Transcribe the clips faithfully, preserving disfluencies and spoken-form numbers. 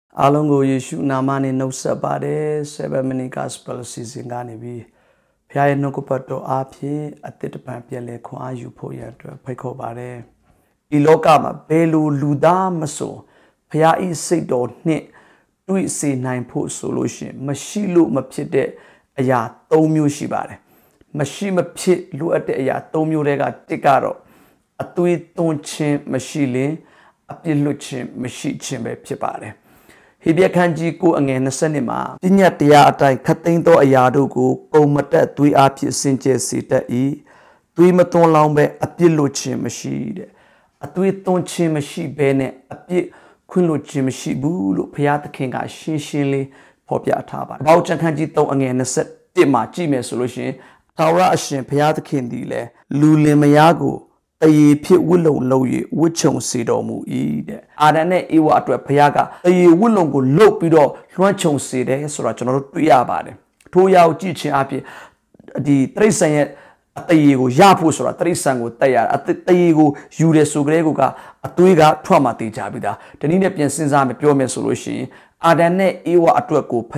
Alongo Yeshu Namani no Sabade, seven minute gospel season Ganibi. Pia no Copato Api, a Titapan Piele Kwa you poet, Peco Bare. Ilokama, Belu Luda Maso, Pia is say dot net, do it say nine port solution, Mashilu Mapide, a ya, Tomu Shibare. Mashima pit, lu at the ya, Tomu Rega, Ticaro, a tweet don't chin, Mashile, a piluchin, Mashichin, Pipare. Hibia kanji ko angen na sanima. Tinya tiya atay kating to ayado ko kung mata tui api sinche sita i. Tui matong lang be api loche mashi de. Atui tong che mashi bene api kun loche mashi bu lo payat kinga shin shin li popya ataba. Bao chan kanji to angen na set tima chi me solution. Tawra ashin payat kindi le. Lule mayago. Aye pit willow low ye, which on Sido mu e. Adane Iwa to a Payaga, aye willow go low pido, Luanchon Side, Sorachano Tuyabade. Two yao teaching api the three sayet at the Yego Yapus or a three sang with Taya at the Yego, Jude Sugreguga, a Tuiga, Traumati Jabida, the Nina Piansam, a pure solution. Adane Iwa at a go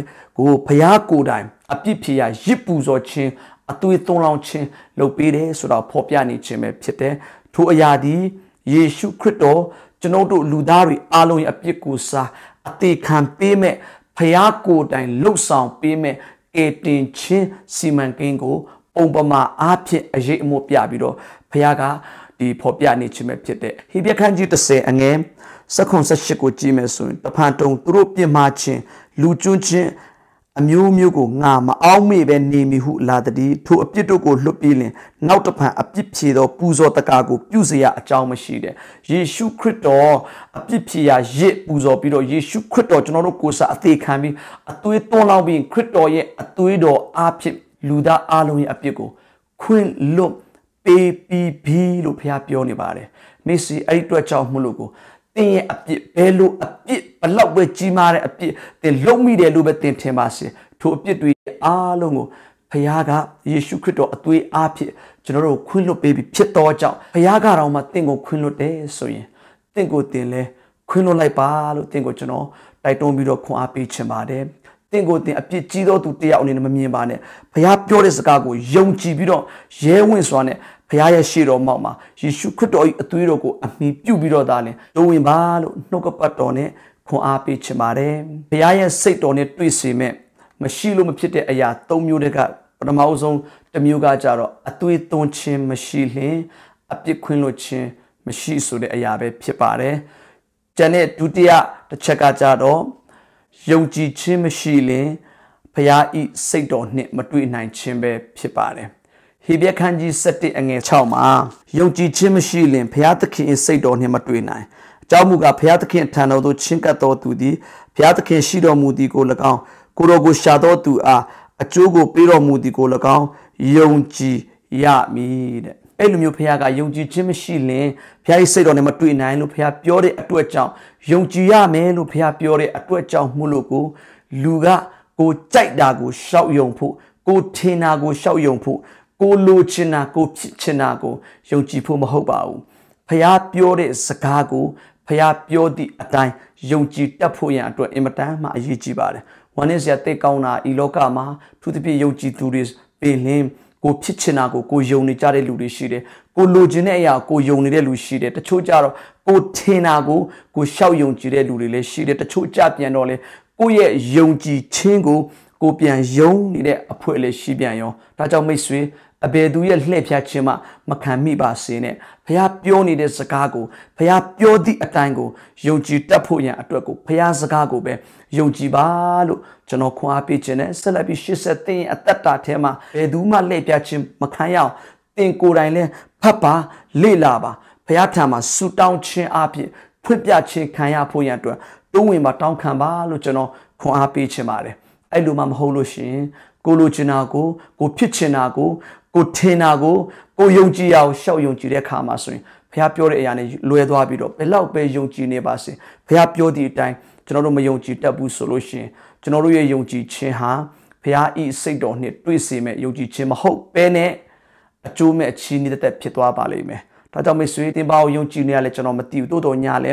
Payago dime, a pipia, Jipus or chin. Atui tong chin lo pide so da popya ni chin me phit de thu ayadi Yeshu Christo chano do ludari along ye apit ko sa ate khan pe me phaya ko tain lou saung pe me ke tin chin siman kin ko pongpama a phit ayit amo pya pi do phaya ga di popya ni chin me phit de Hebrew khan ji ten ange seven eighteen ko ji me so taphan tong tu ro pit ma chin lu chun chin a mew mew go ngama aw me be ni mi hu la tadi thu a pit do ko hlut pi lin naw taphan a pit phie do pu zo taka ko pyu sia a chaung ma shi de Yeshu Christo a pit phie ya yit pu zo pi do Yeshu Christo chano do ko sa a the khan bi a twi ton law bi Christo ye a twi do a phit lu da a long ye a pit ko khwin lut pe pi bi lo phya pyo ni ba de Messi ai twat chaung mu lo ko tin a pit belo a pit ဘလောက်ပဲကြီးမားတဲ့အပြစ်တင်လုံးမိတယ်လို့ပဲတင်ထင်ပါစေထိုအပြစ်တွေအားလုံးကိုဖခင်ကယေရှုခရစ်တော်အသွေးအားဖြင့်ကျွန်တော်တို့ခွင့်လွှတ်ပေးပြီးဖြစ်တော်ကြောင့်ဖခင်ကတော့မှတင့်ကိုခွင့်လွှတ်တယ်ဆိုရင်တင့်ကိုတင်လဲခွင့်လွှတ်လိုက်ပါလို့တင့်ကိုကျွန်တော်တိုက်တွန်းပြီးတော့ခွန်အားပေးချင်ပါတယ်တင့်ကိုတင်အပြစ်ကြီးသောသူတယောက်အနေနဲ့မမြင်ပါနဲ့ဖခင်ပြောတဲ့စကားကိုယုံကြည်ပြီးတော့ရဲဝင့်စွာနဲ့ဖခင်ရဲ့ရှေ့တော်မှောက်မှာယေရှုခရစ်တော်၏အသွေးတော်ကိုအမိပြုပြီးတော့ဒါလည်းတိုးဝင်ပါလို့နှုတ်ကပတ်တော်နဲ့ခွန်အားပေးချင်ပါတယ်ဘုရားရဲ့စိတ်တော်နဲ့တွေ့စေမဲ့မရှိလို့မဖြစ်တဲ့အရာ၃မျိုးတည်းကပထမအဆုံးတစ်မျိုးကကြတော့အသွေးသွန်းခြင်းမရှိလျင်အပြစ်ခွင့်လွှတ်ခြင်းမရှိဆိုတဲ့အရာပဲဖြစ်ပါတယ်ကျန်တဲ့ဒုတိယတစ်ချက်ကကြတော့ယုံကြည်ခြင်းမရှိလျင်ဘုရားဤစိတ်တော်နှင့်မတွေ့နိုင်ခြင်းပဲဖြစ်ပါတယ်ဟေဘရဲခန်းကြီးsevenအငယ်sixမှာယုံကြည်ခြင်းမရှိလျင်ဘုရားသခင်၏စိတ်တော်နှင့်မတွေ့နိုင်ကြောင့်မူကဘုရားသခင်ထံတော်သို့ချဉ်ကပ်တော်သူသည်ဘုရားသခင်ရှိတော်မူသည်ကို၎င်းကိုတော်ကိုရှာတော်သူအားအကျိုးကိုပေးတော်မူသည်ကို၎င်းယုံကြည်ရမည်တဲ့အဲ့လိုမျိုးဘုရားကယုံကြည်ခြင်းမရှိလျင်ဘုရား၏စိတ်တော်နဲ့မတွေ့နိုင်လို့ဘုရားပြောတဲ့အတွက်ကြောင့်ယုံကြည်ရမယ်လို့ဘုရားပြောတဲ့အတွက်ကြောင့်မှုလို့ကိုလူကကိုကြိုက်တာကိုရှောက်ယုံဖို့ကိုထင်တာကိုရှောက်ယုံဖို့ကိုလိုချင်တာကိုဖြစ်ချင်တာကိုယုံကြည်ဖို့မဟုတ်ပါဘူးဘုရားပြောတဲ့စကားကိုဖျားပြောသည့်အတိုင်းယုံကြည်တတ်ဖို့ရန်အတွက်အင်မတန်မှအရေးကြီးပါတယ်။ဝမ်းနည်းစရာတိတ်ကောင်းတာဤလောကမှာသူတစ်ပြည့်ယုံကြည်သူတွေပြင်လင်းကိုဖြစ်ချင်တာကိုကိုယုံနေကြတဲ့လူတွေရှိတယ်။ကိုလိုချင်တဲ့အရာကိုယုံနေတဲ့လူရှိတယ်။တချို့ကြတော့ကိုထင်တာကိုကိုရှောက်ယုံကြည်တဲ့လူတွေလည်းရှိတယ်။တချို့ကြပြန်တော့လေကိုရဲ့ယုံကြည်ခြင်းကိုကိုပြန်ယုံနေတဲ့အဖွယ်လည်းရှိပြန်ရော။ဒါကြောင့်မိတ်ဆွေအဘယ်သူရဲ့လှည့်ဖြတ်ခြင်းမှမခံမိပါစေနဲ့ဘုရားပြောနေတဲ့စကားကိုဘုရားပြောသည့်အတိုင်းကိုယုံကြည်တတ်ဖို့ရန်အတွက်ကိုဘုရားစကားကိုပဲယုံကြည်ပါလို့ကျွန်တော်ခွန်အားပေးခြင်းနဲ့ဆက်လက်ပြီးရှေ့ဆက်သင်အသက်တာထဲမှာဘယ်သူမှလှည့်ဖြတ်ခြင်းမခံရအောင်သင်ကိုယ်တိုင်လည်းဖတ်ပါလေ့လာပါဘုရားထံမှာဆုတောင်းခြင်းအပြင်ဖွင့်ပြခြင်းခံရဖို့ရန်အတွက်တွန်းဝင်ပါတောင်းခံပါလို့ကျွန်တော်ခွန်အားပေးခြင်းပါတယ်အဲ့လိုမှမဟုတ်လို့ရှိရင်ကိုလိုချင်တာကိုကိုဖြစ်ချင်တာကိုကိုထင်တာကိုကိုယုံကြည်ရအောင်ရှောက်ယုံကြည်တဲ့အခါမှာဆိုရင်ဘုရားပြောတဲ့အရာနဲ့လွဲသွားပြီးတော့ဘယ်လောက်ပဲယုံကြည်နေပါစေဘုရားပြောသည့်အတိုင်းကျွန်တော်တို့မယုံကြည်တတ်ဘူးဆိုလို့ရှိရင်ကျွန်တော်တို့ရဲ့ယုံကြည်ခြင်းဟာဘုရားဤစိတ်တော်နှင့်တွေ့စေမဲ့ယုံကြည်ခြင်းမဟုတ်ဘဲနဲ့အကျိုးမဲ့အချီးနှီးတဲ့ဖြစ်သွားပါလိမ့်မယ်ဒါကြောင့်မိတ်ဆွေတင်ပါအောင်ယုံကြည်နေရလဲကျွန်တော်မသိဘူးတိုးတော်ညာလဲ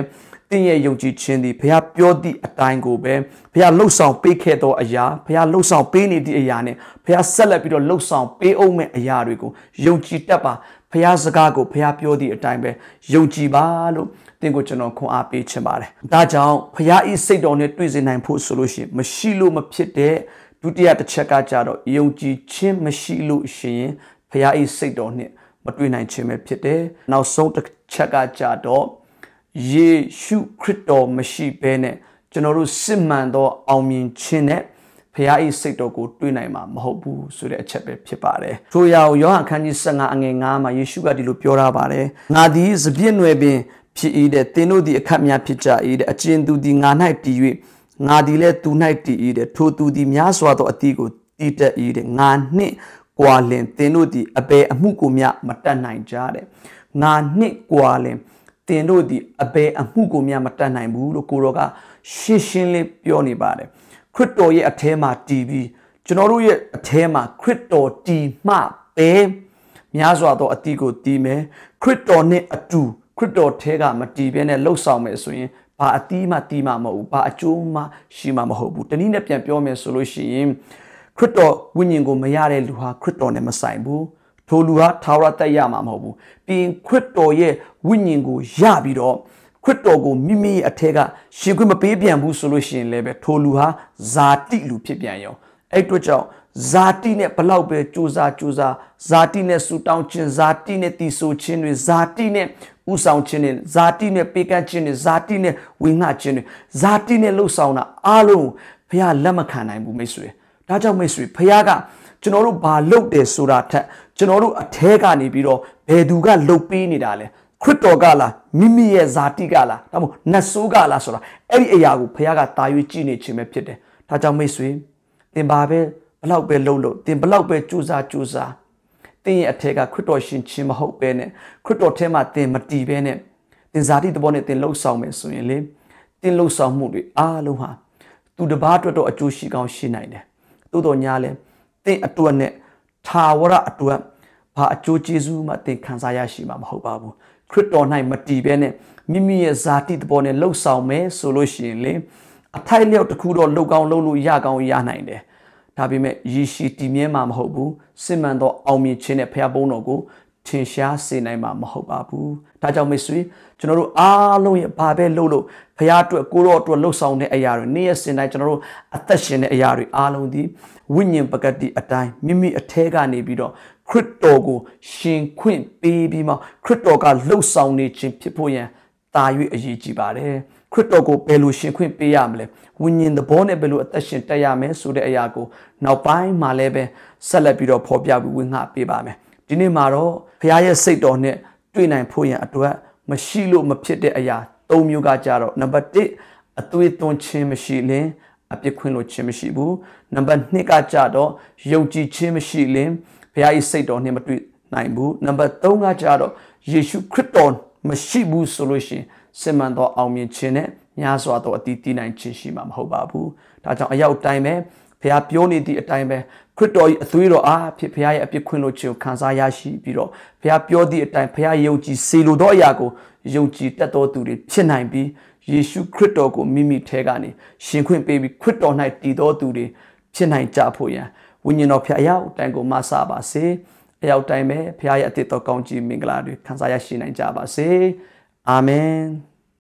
တင်းရဲ့ယုံကြည်ခြင်းသည်ဘုရားပြောသည့်အတိုင်းကိုပဲဘုရားလှုပ်ဆောင်ပေးခဲ့သောအရာဘုရားလှုပ်ဆောင်ပေးနေသည့်အရာနဲ့ဘုရားဆက်လက်ပြီးတော့လှုပ်ဆောင်ပေးအောင်မဲ့အရာတွေကိုယုံကြည်တတ်ပါဘုရားစကားကိုဘုရားပြောသည့်အတိုင်းပဲယုံကြည်ပါလို့တင်းကိုကျွန်တော်ခွန်အားပေးချင်ပါတယ်ဒါကြောင့်ဘုရားဤစိတ်တော်နဲ့တွေ့စေနိုင်ဖို့ဆိုလို့ရှိရင်မရှိလို့မဖြစ်တဲ့ဒုတိယတစ်ချက်ကကြတော့ယုံကြည်ခြင်းမရှိလို့ရှိရင်ဘုရားဤစိတ်တော်နဲ့မတွေ့နိုင်ခြင်းပဲဖြစ်တယ်နောက်ဆုံးတစ်ချက်ကကြတော့ယေရှုခရစ်တော်မရှိဘဲနဲ့ကျွန်တော်တို့စစ်မှန်သောအောင်မြင်ခြင်းနဲ့ဘုရား၏စိတ်တော်ကိုတွေ့နိုင်မှာမဟုတ်ဘူးဆိုတဲ့အချက်ပဲဖြစ်ပါတယ်။ထို့ရာယောဟန်ခန်းကြီးဆယ်ငါအငယ်ငါးမှာယေရှုကဒီလိုပြောထားပါတယ်။ငါသည်စပြည့်နွယ်ပင်ဖြစ်၏တဲ့သင်တို့သည်အခက်များဖြစ်ကြ၏တဲ့အကျဉ်သူသည်ငါ၌တည်၍ငါသည်လည်းသူ၌တည်၏တဲ့ထိုသူသည်များစွာသောအသီးကိုတည်တတ်၏တဲ့ငါနှင့်ကွာလင်သင်တို့သည်အဘယ်အမှုကိုမျှမတတ်နိုင်ကြတဲ့ငါနှင့်ကွာလင်သင်တို့သည်အဘယ်အမှုကိုမျှမတတ်နိုင်ဘူးလို့ကိုတော်ကရှင်းရှင်းလေးပြောနေပါတယ်ခရစ်တော်ရဲ့အထဲမှာတည်ပြီးကျွန်တော်တို့ရဲ့အထဲမှာခရစ်တော်တည်မှပဲများစွာသောအသီးကိုတည်မယ်ခရစ်တော်နဲ့အတူခရစ်တော်ထဲကမတည်ဘဲနဲ့လှုပ်ဆောင်မယ်ဆိုရင်ဘာအသီးမှတည်မှာမဟုတ်ဘူးဘာအကျိုးမှရှိမှာမဟုတ်ဘူးတနည်းနဲ့ပြန်ပြောမယ်ဆိုလို့ရှိရင်ခရစ်တော်ဝိညာဉ်ကိုမရတဲ့လူဟာခရစ်တော်နဲ့မဆိုင်ဘူးထိုလူဟာထာဝရတက်ရမှာမဟုတ်ဘူးပြီးရင်ခရစ်တော်ရဲ့ဝိညာဉ်ကိုရပြီးတော့ခရစ်တော်ကိုမိမိအထက်ကရှင်ခွင့်မပေးပြန်ဘူးဆိုလို့ရှိရင်လည်းပဲထိုလူဟာဇာတိလူဖြစ်ပြန်ရောအဲ့အတွက်ကြောင့်ဇာတိနဲ့ဘလောက်ပဲကြိုးစားကြိုးစားဇာတိနဲ့ဆူတောင်းခြင်းဇာတိနဲ့တည်ဆိုခြင်းတွေဇာတိနဲ့ဥဆောင်ခြင်းတွေဇာတိနဲ့ပေးကမ်းခြင်းတွေဇာတိနဲ့ဝိငှခြင်းတွေဇာတိနဲ့လှုပ်ဆောင်တာအားလုံးဘုရားလက်မခံနိုင်ဘူးမိတ်ဆွေဒါကြောင့်မိတ်ဆွေဘုရားကကျွန်တော်တို့ဘာလုပ်တယ်ဆိုတာထက်ကျွန်တော်တို့အထဲကနေပြီးတော့ဘယ်သူကလှုပ်ပေးနေတာလဲခရစ်တော်ကလားမိမိရဲ့ဇာတိကလားဒါမှမဟုတ်နတ်ဆိုးကလားဆိုတာအဲ့ဒီအရာကိုဘုရားကတာ၍ကြည့်နေခြင်းပဲဖြစ်တယ်ဒါကြောင့်မိတ်ဆွေသင်ဘာပဲဘလောက်ပဲလှုပ်လို့သင်ဘလောက်ပဲကြိုးစားကြိုးစားသင်ရဲ့အထက်ကခရစ်တော်ရှင်ခြင်းမဟုတ်ပဲနဲ့ခရစ်တော်ထဲမှာသင်မတည်ပဲနဲ့သင်ဇာတိတဘောနဲ့သင်လှုပ်ဆောင်မယ်ဆိုရင်လေသင်လှုပ်ဆောင်မှုတွေအားလုံးဟာသူတစ်ပါးအတွက်တော့အကျိုးရှိကောင်းရှိနိုင်တယ်သို့တော်ညာလဲသင်အတွက်နဲ့ထာဝရအတွက်ဘာအကျိုးကျေးဇူးမှသင်ခံစားရရှိမှာမဟုတ်ပါဘူးခရစ်တော်၌မတည်ဘဲနဲ့မိမိရဲ့ဇာတိတဘောနဲ့လှုပ်ဆောင်မယ်ဆိုလို့ရှိရင်လေအထိုက်လျောက်တစ်ခုတော့လှုပ်ကောင်းလှုပ်လို့ရကောင်းရနိုင်တယ်ဒါပေမဲ့ယေရှုတည်မြဲမှာမဟုတ်ဘူးစစ်မှန်သောအောင်မြင်ခြင်းနဲ့ဖခင်ဘုန်းတော်ကိုထင်ရှားစေနိုင်မှာမဟုတ်ပါဘူးဒါကြောင့်မိတ်ဆွေကျွန်တော်တို့အားလုံးရဲ့ဘာပဲလုပ်လို့ဖခင်အတွက်ကိုရောအတွက်လှုပ်ဆောင်တဲ့အရာတွေနေ့ရက်စဉ်တိုင်းကျွန်တော်တို့အသက်ရှင်တဲ့အရာတွေအားလုံးဒီဝိညာဉ်ပကတိအတိုင်းမိမိအထဲကနေပြီးတော့ခရစ်တော်ကိုရှင်ခွင့်ပေးပြီးမှခရစ်တော်ကလှုပ်ဆောင်နေခြင်းဖြစ်ဖို့ရန်တာ၍အရေးကြီးပါတယ်ခရစ်တော်ကိုဘယ်လိုရှင်ခွင့်ပေးရမလဲဝိညာဉ်သဘောနဲ့ဘယ်လိုအသက်ရှင်တက်ရမယ်ဆိုတဲ့အရာကိုနောက်ပိုင်းမှာလည်းပဲဆက်လက်ပြီးတော့ဖော်ပြပြီးဝင်ငှပေးပါမယ်ဒီနေ့မှာတော့ဘုရားရဲ့စိတ်တော်နဲ့တွေ့နိုင်ဖို့ရန်အတွက်မရှိလို့မဖြစ်တဲ့အရာ၃မျိုးကကြတော့နံပါတ်၁အသွေးသွင်းခြင်းမရှိလင်အပြစ်ခွင့်လို့ခြင်းမရှိဘူးနံပါတ်၂ကကြတော့ယုံကြည်ခြင်းမရှိလင်ဘုရား၏စိတ်တော်နဲ့မတွေ့နိုင်ဘူးနံပါတ်၃ကကြတော့ယေရှုခရစ်တော်မရှိဘူးဆိုလို့ရှိရင်စစ်မှန်သောအောင်မြင်ခြင်းနဲ့များစွာသောအတည်တည်နိုင်ခြင်းရှိမှာမဟုတ်ပါဘူးဒါကြောင့်အရောက်တိုင်းပဲဘုရားပြောနေသည့်အတိုင်းပဲခရစ်တော်၏အသွေးတော်အားဖြင့်ဘုရားရဲ့အပြစ်ခွင့်လို့ခြင်းကိုခံစားရရှိပြီးတော့ဘုရားပြောသည့်အတိုင်းဘုရားယုံကြည်စေလိုသောအရာကိုယုံကြည်တတ်သောသူတွေဖြစ်နိုင်ပြီးယေရှုခရစ်တော်ကိုမိမိထဲကနေရှင်ခွင့်ပေးပြီးခရစ်တော်၌တည်သောသူတွေဖြစ်နိုင်ကြဖို့ရန်ဝိညာဉ်တော်ဖျားအရောက်တိုင်းကိုမဆာပါစေအရောက်တိုင်းပဲဘုရားရဲ့အသစ်တော်ကောင်းကြီးမင်္ဂလာတွေခံစားရရှိနိုင်ကြပါစေအာမင်